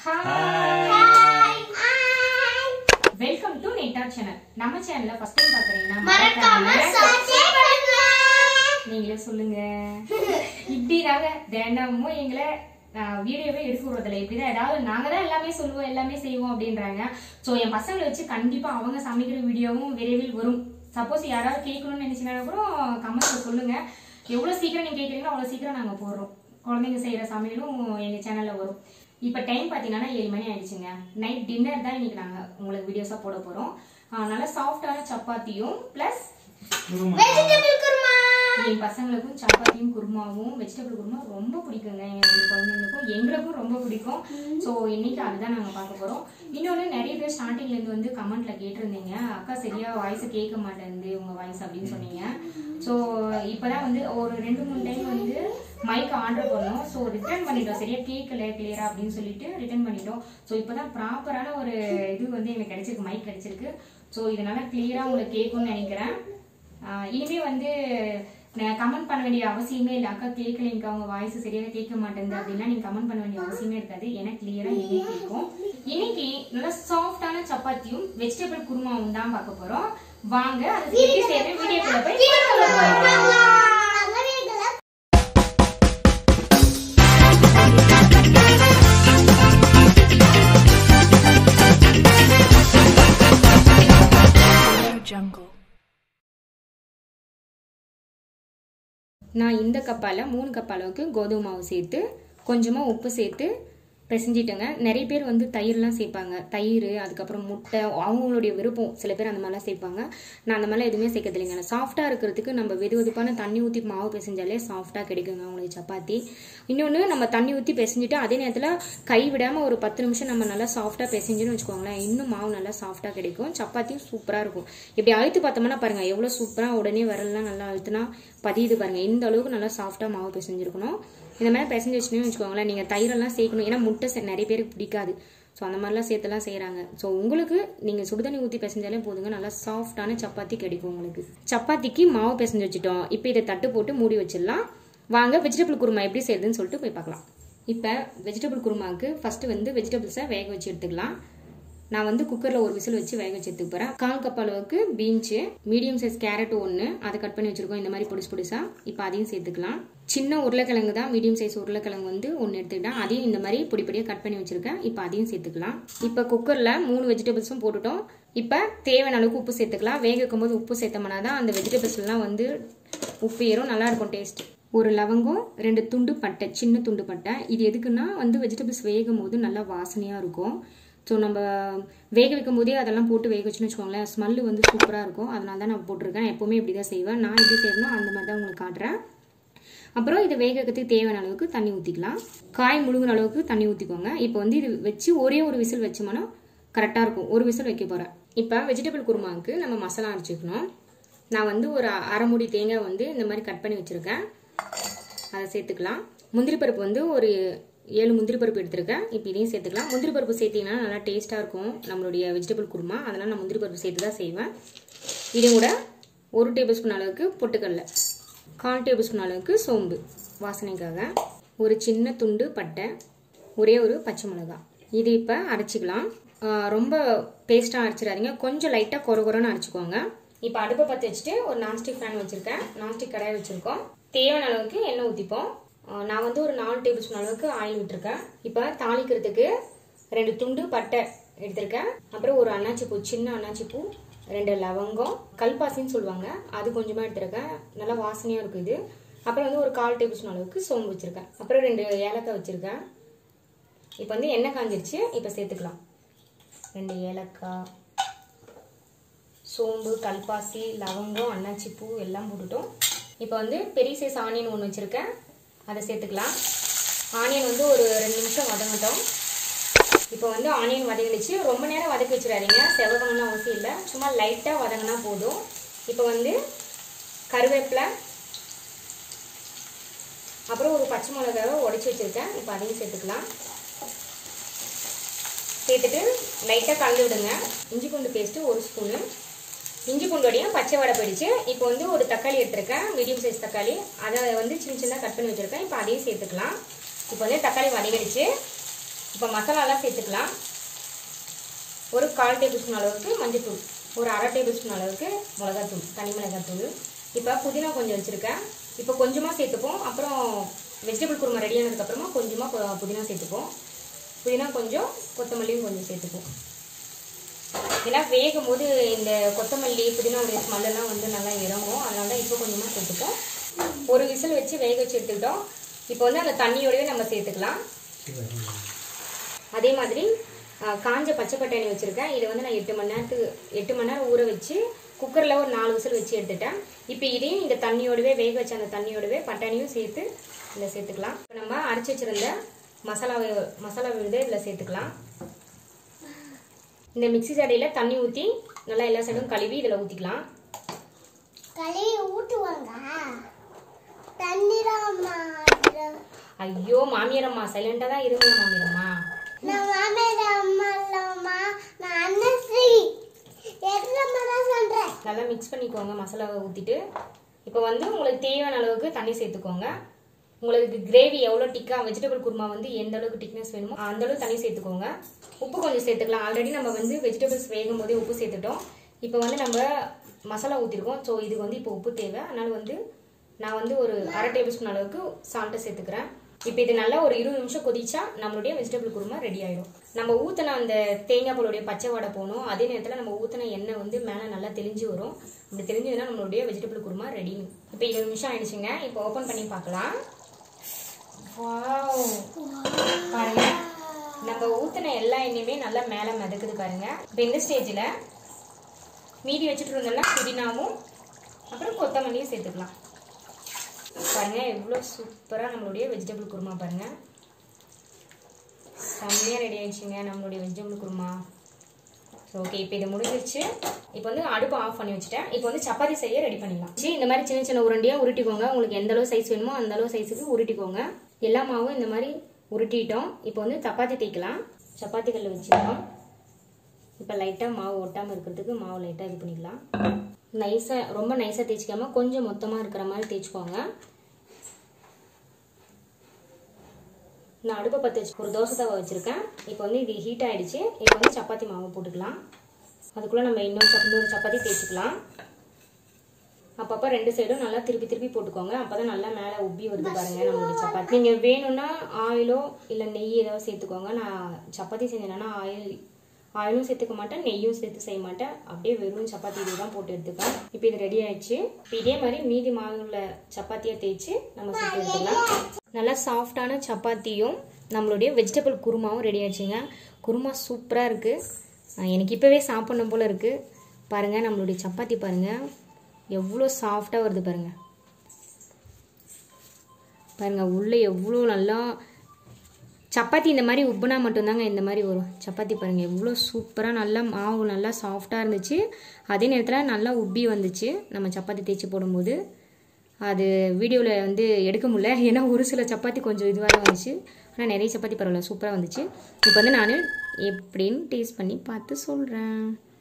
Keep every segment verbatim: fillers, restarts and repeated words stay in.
Hi. Hi. Welcome to Netta channel. நம்ம சேனல்ல first time பார்க்கறீங்கன்னா மறக்காம சப்ஸ்கிரைப் பண்ணுங்க. நீங்களே சொல்லுங்க. இப்படிதாங்க தினமும் எங்களை வீடியோவே எடுத்து விடுறதில்ல. இப்படிதான் ஏதாவது நாங்க தான் எல்லாமே சொல்லுவோம் எல்லாமே செய்வோம் அப்படின்றாங்க. ஸோ என் பசங்களை வச்சு கண்டிப்பா அவங்க சமைக்கிற வீடியோவும் விரைவில் வரும். சப்போஸ் யாராவது கேட்கணும்னு நினைச்சீங்கன்னா கூட கமெண்ட்ல சொல்லுங்க. எவ்வளவு சீக்கிரம் நீங்க கேட்குறீங்களோ அவ்வளவு சீக்கிரம் நாங்க போடுறோம். குழந்தைங்க செய்யற சமையலும் எங்க சேனல்ல வரும். இப்ப டைம் பாத்தீங்கன்னா ஏழு மணி ஆயிடுச்சுங்க. நைட் டின்னர் தான் இன்னைக்கு நாங்க உங்களுக்கு வீடியோஸா போட போறோம். நல்ல சாஃப்டான சப்பாத்தியும் பிளஸ் வெஜிடபிள் குருமா. என் பசங்களுக்கும் சப்பாத்தியும் குருமாவும் வெஜிடபிள் குருமா ரொம்ப பிடிக்குங்க. எங்க ரெண்டு குழந்தைங்களுக்கும் எங்களுக்கும் ரொம்ப பிடிக்கும். ஸோ இன்னைக்கு அதுதான் நாங்க பார்க்க போறோம். இன்னொன்னு நிறைய பேர் ஸ்டார்டிங்ல இருந்து வந்து கமெண்ட்ல கேட்டிருந்தீங்க, அக்கா சரியா வாய்ஸ் கேட்க மாட்டேங்குது உங்க வாய்ஸ் அப்படின்னு சொன்னீங்க. ஸோ இப்பதான் வந்து ஒரு ரெண்டு மூணு டைம் வந்து மைக் ஆர்டர் பண்ணோம். ஸோ ரிட்டர்ன் பண்ணிட்டோம். சரியா கேட்கல கிளியரா அப்படின்னு சொல்லிட்டு ரிட்டர்ன் பண்ணிட்டோம். ஸோ இப்போதான் ப்ராப்பரான ஒரு இது வந்து எனக்கு கிடைச்சிருக்கு, மைக் கிடைச்சிருக்கு. ஸோ இதனால கிளியரா உங்களுக்கு கேட்கும்னு நினைக்கிறேன். இனிமே வந்து கமெண்ட் பண்ண வேண்டிய அவசியமே இல்லை. அக்கா கேட்கலைங்க அவங்க வாய்ஸ் சரியாக கேட்க மாட்டேங்குது அப்படின்னா நீங்க கமெண்ட் பண்ண வேண்டிய அவசியமே இருக்காது. எனக்கு கிளியரா இனிமே கேட்கும். இன்னைக்கு நல்லா சாஃப்டான சப்பாத்தியும் வெஜிடபிள் குருமாவும் தான் பார்க்க போறோம். வாங்க அது எப்படி செய்யறது வீடியோக்குள்ள போய் பார்க்கலாம். நான் இந்த கப்பால மூணு கப் அளவுக்கு கோதுமை மாவு சேர்த்து கொஞ்சமாக உப்பு சேர்த்து பிசைஞ்சிட்டேங்க. நிறைய பேர் வந்து தயிர்லாம் சேர்ப்பாங்க. தயிர் அதுக்கப்புறம் முட்டை அவங்களுடைய விருப்பம். சில பேர் அந்த மாதிரிலாம் சேர்ப்பாங்க. நான் அந்த மாதிரிலாம் எதுவுமே சேர்க்கறது இல்லைங்க. சாஃப்டாக இருக்கிறதுக்கு நம்ம வெது வெதுப்பான தண்ணி ஊற்றி மாவு பிசைஞ்சாலே சாஃப்டாக கிடைக்குங்க அவங்களுக்கு சப்பாத்தி. இன்னொன்று நம்ம தண்ணி ஊற்றி பிசைஞ்சிட்டு அதே நேரத்தில் கை விடாமல் ஒரு பத்து நிமிஷம் நம்ம நல்லா சாஃப்டாக பிசைஞ்சுன்னு வச்சுக்கோங்களேன், இன்னும் மாவு நல்லா சாஃப்டாக கிடைக்கும். சப்பாத்தியும் சூப்பராக இருக்கும். இப்படி அழுத்து பார்த்தோம்னா பாருங்கள் எவ்வளோ சூப்பராக உடனே வரலாம் நல்லா அழுத்துனா பதியுது பாருங்கள். இந்த அளவுக்கு நல்லா சாஃப்டாக மாவு பிசைஞ்சிருக்கணும். இந்த மாதிரி பிசைஞ்சு வச்சுன்னு வச்சுக்கோங்களேன். நீங்கள் தயிரெல்லாம் சேர்க்கணும். ஏன்னா முட்டை நிறைய பேருக்கு பிடிக்காது. ஸோ அந்த மாதிரிலாம் சேர்த்துலாம் செய்கிறாங்க. ஸோ உங்களுக்கு நீங்கள் சுடுதண்ணி ஊற்றி பிசைஞ்சாலே போதுங்க, நல்லா சாஃப்டான சப்பாத்தி கிடைக்கும் உங்களுக்கு. சப்பாத்திக்கு மாவு பிசைஞ்சு வச்சுட்டோம். இப்போ இதை தட்டு போட்டு மூடி வச்சிடலாம். வாங்க வெஜிடபிள் குருமா எப்படி செய்யுதுன்னு சொல்லிட்டு போய் பார்க்கலாம். இப்போ வெஜிடபிள் குருமாவுக்கு ஃபர்ஸ்ட் வந்து வெஜிடபிள்ஸை வேக வச்சு எடுத்துக்கலாம். நான் வந்து குக்கரில் ஒரு விசில் வச்சு வேக வச்சு எடுத்துக்க போகிறேன். கால் கப் அளவுக்கு பீன்ஸு, மீடியம் சைஸ் கேரட் ஒன்று அதை கட் பண்ணி வச்சுருக்கோம் இந்த மாதிரி பொடிசு பொடிசாக. இப்போ அதையும் சேர்த்துக்கலாம். சின்ன உருளைக்கிழங்கு தான், மீடியம் சைஸ் உருளைக்கிழங்கு வந்து ஒன்று எடுத்துக்கிட்டேன். அதையும் இந்த மாதிரி பொடி பொடியாக கட் பண்ணி வச்சுருக்கேன். இப்போ அதையும் சேர்த்துக்கலாம். இப்போ குக்கரில் மூணு வெஜிடபிள்ஸும் போட்டுட்டோம். இப்போ தேவையான அளவுக்கு உப்பு சேர்த்துக்கலாம். வேக வைக்கும் போது உப்பு சேர்த்தோம்னா தான் அந்த வெஜிடபிள்ஸ்லாம் வந்து உப்பு ஏறும், நல்லாயிருக்கும் டேஸ்ட். ஒரு லவங்கம், ரெண்டு துண்டு பட்டை, சின்ன துண்டு பட்டை. இது எதுக்குன்னா வந்து வெஜிடபிள்ஸ் வேகும் போது நல்லா வாசனையாக இருக்கும். ஸோ நம்ம வேக வைக்கும் போதே அதெல்லாம் போட்டு வேக வச்சுன்னு வச்சுக்கோங்களேன், ஸ்மெல்லு வந்து சூப்பராக இருக்கும். அதனால தான் நான் போட்டிருக்கேன். எப்போவுமே இப்படி தான் செய்வேன். நான் எப்படி செய்யணும் அந்த மாதிரி தான் உங்களுக்கு காட்டுறேன். அப்புறம் இதை வேக வைக்கிறதுக்கு தேவையான அளவுக்கு தண்ணி ஊற்றிக்கலாம். காய் முழுகிற அளவுக்கு தண்ணி ஊற்றிக்கோங்க. இப்போ வந்து இது வச்சு ஒரே ஒரு விசில் வச்சோம்னா கரெக்டாக இருக்கும். ஒரு விசில் வைக்க போகிறேன். இப்போ வெஜிடபிள் குருமாவுக்கு நம்ம மசாலா அரைச்சிக்கணும். நான் வந்து ஒரு அரை மூடி தேங்காய் வந்து இந்த மாதிரி கட் பண்ணி வச்சுருக்கேன். அதை சேர்த்துக்கலாம். முந்திரி பருப்பு வந்து ஒரு ஏழு முந்திரி பருப்பு எடுத்துருக்கேன். இப்போ இதையும் சேர்த்துக்கலாம். முந்திரி பருப்பு சேர்த்திங்கன்னா நல்லா டேஸ்ட்டாக இருக்கும் நம்மளுடைய வெஜிடபிள் குருமா. அதனால் நான் முந்திரி பருப்பு சேர்த்து தான் செய்வேன். இது கூட ஒரு டேபிள் ஸ்பூன் அளவுக்கு பொட்டுக்கடலை, கால் டேபிள் ஸ்பூன் அளவுக்கு சோம்பு வாசனைக்காக, ஒரு சின்ன துண்டு பட்டை, ஒரே ஒரு பச்சை மிளகாய். இது இப்போ அரைச்சிக்கலாம். ரொம்ப பேஸ்ட்டாக அரைச்சிடாதீங்க, கொஞ்சம் லைட்டாக கொர கொரன்னு அரைச்சிக்கோங்க. இப்போ அடுப்பை பற்ற வச்சுட்டு ஒரு நான்ஸ்டிக் பேன் வச்சுருக்கேன். நான்ஸ்டிக் கடாயை வச்சுருக்கோம். தேவையான அளவுக்கு எண்ணெய் ஊற்றிப்போம். நான் வந்து ஒரு நாலு டேபிள் ஸ்பூன் அளவுக்கு ஆயில் விட்டுருக்கேன். இப்போ தாளிக்கிறதுக்கு ரெண்டு துண்டு பட்டை எடுத்திருக்கேன். அப்புறம் ஒரு அன்னாச்சி பூ, சின்ன அன்னாச்சி பூ, ரெண்டு லவங்கம், கல்பாசின்னு சொல்லுவாங்க, அது கொஞ்சமாக எடுத்திருக்கேன். நல்லா வாசனையாக இருக்கும் இது. அப்புறம் வந்து ஒரு கால் டேபிள் ஸ்பூன் அளவுக்கு சோம்பு வச்சுருக்கேன். அப்புறம் ரெண்டு ஏலக்காய் வச்சுருக்கேன். இப்போ வந்து எண்ணெய் காஞ்சிருச்சு. இப்போ சேர்த்துக்கலாம். ரெண்டு ஏலக்காய், சோம்பு, கல்பாசி, லவங்கம், அன்னாச்சி பூ எல்லாம் போட்டுட்டோம். இப்போ வந்து பெரிய சைஸ் ஆனியன் ஒன்று வச்சுருக்கேன், அதை சேர்த்துக்கலாம். ஆனியன் வந்து ஒரு ரெண்டு நிமிஷம் வதங்கட்டும். இப்போ வந்து ஆனியன் வதங்கிடுச்சு. ரொம்ப நேரம் வதக்கி வச்சிடாதீங்க, செவக்கணும்னு அவசியம் இல்லை, சும்மா லைட்டாக வதங்கினா போதும். இப்போ வந்து கருவேப்பிலை, அப்புறம் ஒரு பச்சை மிளகாவை உடைச்சி வச்சுருக்கேன். இப்போ அதையும் சேர்த்துக்கலாம். சேர்த்துட்டு லைட்டாக கலந்து விடுங்க. இஞ்சி பூண்டு பேஸ்ட்டு ஒரு ஸ்பூனு, இஞ்சி பூண்டோடையும் பச்சை வடை போயிடுச்சு. இப்போ வந்து ஒரு தக்காளி எடுத்துருக்கேன், மீடியம் சைஸ் தக்காளி, அதை வந்து சின்ன சின்ன கட் பண்ணி வச்சுருக்கேன். இப்போ அதையும் சேர்த்துக்கலாம். இப்போ வந்து தக்காளி வதங்கிடுச்சு. இப்போ மசாலாலாம் சேர்த்துக்கலாம். ஒரு கால் டேபிள் ஸ்பூன் அளவுக்கு மஞ்சள்தூள், ஒரு அரை டேபிள் ஸ்பூன் அளவுக்கு மிளகாத்தூள், தனி மிளகாத்தூள். இப்போ புதினா கொஞ்சம் வச்சுருக்கேன். இப்போ கொஞ்சமாக சேர்த்துப்போம். அப்புறம் வெஜிடபிள் குருமா ரெடி ஆனதுக்கப்புறமா கொஞ்சமாக புதினா சேர்த்துப்போம். புதினா கொஞ்சம், கொத்தமல்லியும் கொஞ்சம் சேர்த்துப்போம். ஏன்னா வேகும் போது இந்த கொத்தமல்லி புதினாவுடைய ஸ்மெல்லாம் வந்து நல்லா இறங்கும். அதனால தான் இப்போ கொஞ்சமாக சேர்த்துப்போம். ஒரு விசில் வச்சு வேக வச்சு எடுத்துக்கிட்டோம். இப்போ வந்து அந்த தண்ணியோடவே நம்ம சேர்த்துக்கலாம். அதே மாதிரி காஞ்ச பச்சை பட்டாணி வச்சுருக்கேன். இதை வந்து நான் எட்டு மணி நேரத்துக்கு எட்டு மணி நேரம் ஊற வச்சு குக்கரில் ஒரு நாலு விசில் வச்சு எடுத்துட்டேன். இப்போ இதையும் இந்த தண்ணியோடவே வேக வச்ச அந்த தண்ணியோடவே பட்டாணியும் சேர்த்து இதில் சேர்த்துக்கலாம். இப்போ நம்ம அரைச்சி வச்சுருந்த மசாலா மசாலா விழுந்து இதில் சேர்த்துக்கலாம். இந்த மிக்சி ஜாடியில் தண்ணி ஊற்றி நல்லா எல்லா சைடும் கழுவி இதில் ஊற்றிக்கலாம். கழுவி ஊற்றுவாங்க. ஐயோ மாமியாரம்மா சைலண்டாக தான் இருங்க மாமியாரம்மா. நான் மாமியாரம்மா இல்லம்மா, நான் அன்னஸ்ரீ. எல்லம்மா தான் சொல்றேன். நல்லா மிக்ஸ் பண்ணிக்கோங்க மசாலாவை ஊற்றிட்டு. இப்போ வந்து உங்களுக்கு தேவையான அளவுக்கு தண்ணி சேர்த்துக்கோங்க. உங்களுக்கு கிரேவி எவ்வளோ டிக்கா வெஜிடபிள் குருமா வந்து எந்த அளவுக்கு திக்னஸ் வேணுமோ அந்த அளவுக்கு தண்ணி சேர்த்துக்கோங்க. உப்பு கொஞ்சம் சேர்த்துக்கலாம். ஆல்ரெடி நம்ம வந்து வெஜிடபிள்ஸ் வேகும் போதே உப்பு சேர்த்துட்டோம். இப்போ வந்து நம்ம மசாலா ஊற்றிருக்கோம். ஸோ இதுக்கு வந்து இப்போ உப்பு தேவை. அதனால வந்து நான் வந்து ஒரு அரை டேபிள் ஸ்பூன் அளவுக்கு சால்ட்டை சேர்த்துக்கிறேன். இப்போ இது நல்லா ஒரு இருபது நிமிஷம் கொதிச்சா நம்மளுடைய வெஜிடபிள் குருமா ரெடி ஆயிடும். நம்ம ஊற்றின அந்த தேங்காய் பாலுடைய பச்சை வாடை போகணும். அதே நேரத்தில் நம்ம ஊற்றின எண்ணெய் வந்து மேலே நல்லா தெளிஞ்சு வரும். அப்படி தெரிஞ்சதுன்னா நம்மளுடைய வெஜிடபிள் குருமா ரெடி. இப்போ இருபது நிமிஷம் ஆயிடுச்சுங்க. இப்போ ஓப்பன் பண்ணி பார்க்கலாம். வாவ், பாருங்க நம்ம ஊற்றின எல்லா எண்ணெயுமே நல்லா மேலே மிதக்குது பாருங்க. இப்போ இந்த ஸ்டேஜில் மீதி வச்சுட்டு இருந்தோம்னா புதினாவும் அப்புறம் கொத்தமல்லியும் சேர்த்துக்கலாம். பாருங்க எவ்வளோ சூப்பராக நம்மளுடைய வெஜிடபிள் குருமா பாருங்க. செம்மையாக ரெடி ஆயிடுச்சுங்க நம்மளுடைய வெஜிடபிள் குருமா. ஓகே, இப்போ இது முடிஞ்சிருச்சு. இப்போ வந்து அடுப்பு ஆஃப் பண்ணி வச்சுட்டேன். இப்போ வந்து சப்பாத்தி செய்ய ரெடி பண்ணிடலாம். சரி, இந்த மாதிரி சின்ன சின்ன உருண்டையாக உருட்டிக்கோங்க. உங்களுக்கு எந்த அளவு சைஸ் வேணுமோ அந்த அளவு சைஸுக்கு உருட்டிக்கோங்க. எல்லா மாவும் இந்த மாதிரி உருட்டிட்டோம். இப்போ வந்து சப்பாத்தி தேய்க்கலாம். சப்பாத்தி கல்ல வச்சுக்கலாம். இப்போ லைட்டாக மாவு ஒட்டாமல் இருக்கிறதுக்கு மாவு லைட்டாக இது பண்ணிக்கலாம். நைஸாக ரொம்ப நைஸாக தேய்ச்சிக்காம கொஞ்சம் மொத்தமாக இருக்கிற மாதிரி தேய்ச்சிக்கோங்க. நான் அடுப்பை பற்ற வச்சு ஒரு தோசை தவா வச்சுருக்கேன். இப்போ வந்து இது ஹீட் ஆகிடுச்சு. இப்போ வந்து சப்பாத்தி மாவு போட்டுக்கலாம். அதுக்குள்ளே நம்ம இன்னொரு சப் இன்னொரு சப்பாத்தி தேய்ச்சிக்கலாம். அப்பப்போ ரெண்டு சைடும் நல்லா திருப்பி திருப்பி போட்டுக்கோங்க. அப்போ தான் நல்லா மேலே உப்பி வருது பாருங்கள் நம்மளுடைய சப்பாத்தி. நீங்கள் வேணும்னா ஆயிலோ இல்லை நெய் ஏதாவது சேர்த்துக்கோங்க. நான் சப்பாத்தி செஞ்சேன்னா ஆயில் ஆயிலும் சேர்த்துக்க மாட்டேன், நெய்யும் சேர்த்து செய்ய மாட்டேன். அப்படியே வெறும் சப்பாத்தி இது தான் போட்டு எடுத்துப்பேன். இப்போ இது ரெடி ஆயிடுச்சு. இப்போ இதே மாதிரி மீதி மாவுள்ள சப்பாத்தியை தேய்ச்சி நம்ம சுட்டு எடுத்துக்கலாம். நல்லா சாஃப்டான சப்பாத்தியும் நம்மளுடைய வெஜிடபிள் குருமாவும் ரெடி ஆயிடுச்சுங்க. குருமா சூப்பராக இருக்குது. எனக்கு இப்போவே சாப்பிடணும் போல் இருக்குது. பாருங்கள் நம்மளுடைய சப்பாத்தி பாருங்கள் எவ்வளோ சாஃப்டாக வருது பாருங்கள். பாருங்கள் உள்ளே எவ்வளோ நல்லா சப்பாத்தி இந்த மாதிரி உப்புனா மட்டும்தாங்க இந்த மாதிரி வரும் சப்பாத்தி. பாருங்கள் எவ்வளோ சூப்பராக நல்லா மாவு நல்லா சாஃப்டாக இருந்துச்சு. அதே நேரத்தில் நல்லா உப்பி வந்துச்சு நம்ம சப்பாத்தி தேய்ச்சி போடும்போது. அது வீடியோவில் வந்து எடுக்க முடியல, ஏன்னா ஒரு சில சப்பாத்தி கொஞ்சம் இதுவாக தான் வந்துச்சு. ஆனால் நிறைய சப்பாத்தி பரவாயில்ல சூப்பராக வந்துச்சு. இப்போ வந்து நான் எப்படின்னு டேஸ்ட் பண்ணி பார்த்து சொல்கிறேன்.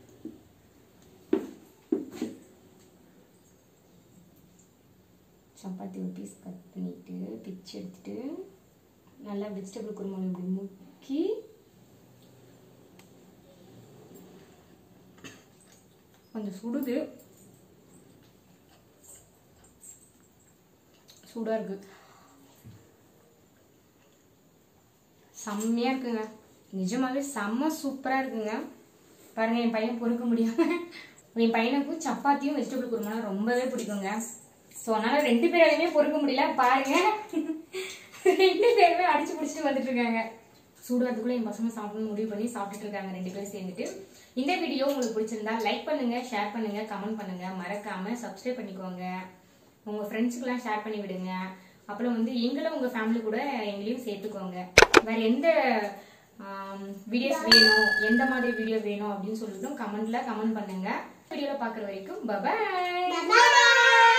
சப்பாத்தி ஒரு பீஸ் கட் பண்ணிவிட்டு பிச்சு எடுத்துட்டு நல்லா வெஜிடபிள் குருமா இப்படி முக்கி கொஞ்சம் சுடுது, சூடாக இருக்கு, செம்மையாக இருக்குங்க. நிஜமாவே செம்ம சூப்பராக இருக்குங்க. பாருங்க என் பையன் பொறுக்க முடியாம என் பையனுக்கும் சப்பாத்தியும் வெஜிடபிள் குருமா ரொம்பவே பிடிக்குங்க. ஸோ அதனால ரெண்டு பேராலையுமே பொறுக்க முடியல. பாருங்க ரெண்டு பேருமே அடிச்சு பிடிச்சிட்டு வந்துட்டு இருக்காங்க. சூடாதுக்குள்ள என் பசங்க சாப்பிடணும் முடிவு பண்ணி சாப்பிட்டுட்டு இருக்காங்க ரெண்டு பேரும் சேர்ந்துட்டு. இந்த வீடியோ உங்களுக்கு பிடிச்சிருந்தா லைக் பண்ணுங்க, ஷேர் பண்ணுங்க, கமெண்ட் பண்ணுங்க, மறக்காம சப்ஸ்கிரைப் பண்ணிக்கோங்க. உங்க ஃப்ரெண்ட்ஸுக்கெல்லாம் ஷேர் பண்ணி விடுங்க. அப்புறம் வந்து எங்களும் உங்க ஃபேமிலி கூட எங்களையும் சேர்த்துக்கோங்க. வேற எந்த வீடியோஸ் வேணும், எந்த மாதிரி வீடியோ வேணும் அப்படின்னு சொல்லிட்டு கமெண்ட்ல கமெண்ட் பண்ணுங்க. வீடியோல பாக்குற வரைக்கும் பை பை.